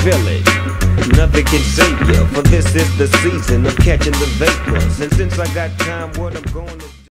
village. Nothing can save you, for this is the season of catching the vapors. And since I got time, what I'm going to